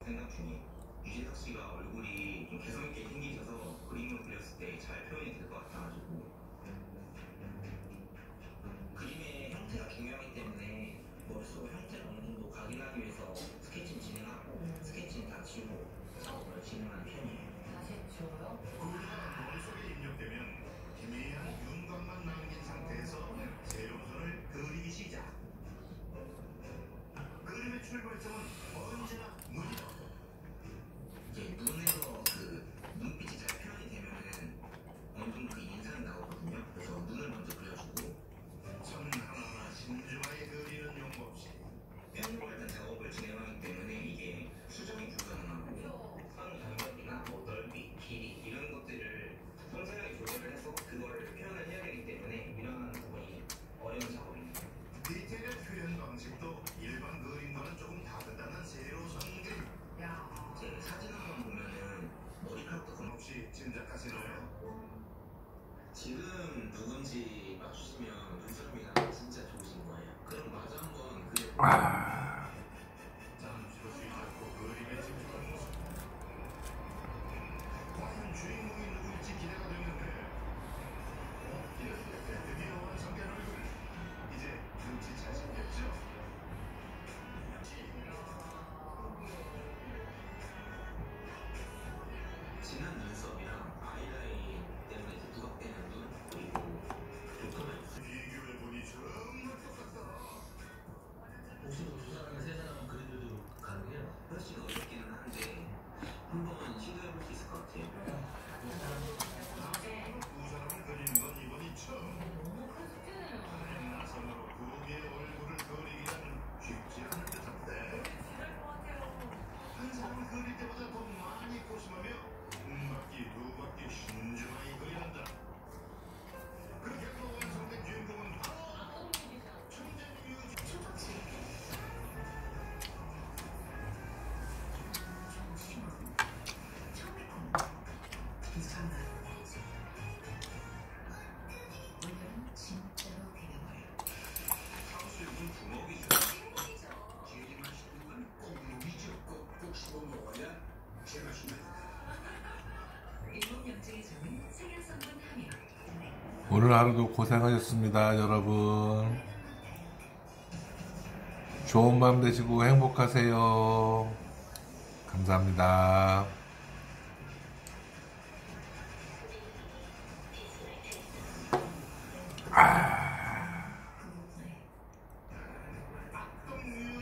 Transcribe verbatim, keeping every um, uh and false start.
생각 중이에요. 유재석 씨가 얼굴이 좀 개성 있게 생기셔서 그림을 그렸을 때 잘 표현이 될 것 같아가지고. 그림의 형태가 중요하기 때문에 머릿속에 형태를 어느 정도 각인하기 위해서 스케치를 진행하고 스케치는 다 지우고 작업을 진행하는 편이에요. 다시 지워요? 그림이 머릿속에 입력되면 희미한 윤곽만 남긴 상태에서 새로운 선을 그리기 시작. 그림의 출발점은 언제나 눈이다. 이제 눈에서 그 눈빛이 잘 표현이 되면은 어느 정도 그 인상이 나오거든요. 그래서 눈을 먼저 그려주고 선 하나하나 신중하게 그리는 용법시. 펜으로 일단 작업을 진행하기 때문에 이게 수정이 불가능하고 선 간격이나 뭐 넓이, 길이 이런 것들을 섬세하게 조절을 해서 그거를 표현을 해야 되기 때문에 이런 부분이 어려운 작업입니다. 디테일한 표현 방식도 일반 그림과는 조금 다르다는 새로운 그림. 야. 제 사진만 보면은 머리카락도 검 혹시 짐작하시나요? 지금 누군지 맞추시면 눈썰미가 진짜 좋으신 거예요. 그럼 마저 한번 그려. 아, 잠시도 쉬지 않고 그림에 집중하는 모습. 과연 주인공이 누구일지 기대가 되는데 이렇게 드디어 완성된 얼굴. 이제 눈치 잘 생겼죠? 진한 눈썹이랑 아이라인 때문에 이제 부각되는 눈 그리고 조금만 비교해보니 정말 똑같다. 혹시 뭐두 사람이나 세 사람은 그려줘도 가능해요? 훨씬 어렵기는 한데 한번 시도해볼 수 있을 것 같아요. 두 사람을 그리는 건 이번이 처음. 너무 큰 숙제네요. 나선으로 두 개의 얼굴을 그리기는 쉽지 않은 듯한데 지날 것 같아요. 한 사람을 그릴 때보다 더 많이 고심하며 한 바퀴 두 바퀴 신중하게 그려야 한다. 그렇게 하고 완성된 주인공은 바로 어떤 일이죠? 천재뮤직 초록색. 진짜로 그려버려. 탕수육은 부먹이죠. 행복이죠. 기회지 마시는 건 꼭 녹이죠. 꼭꼭 씹어 먹어야 제맛입니다. 일본 명칭의 점은 생양성분 함유. 오늘 하루도 고생하셨습니다, 여러분. 좋은 밤 되시고 행복하세요. 감사합니다.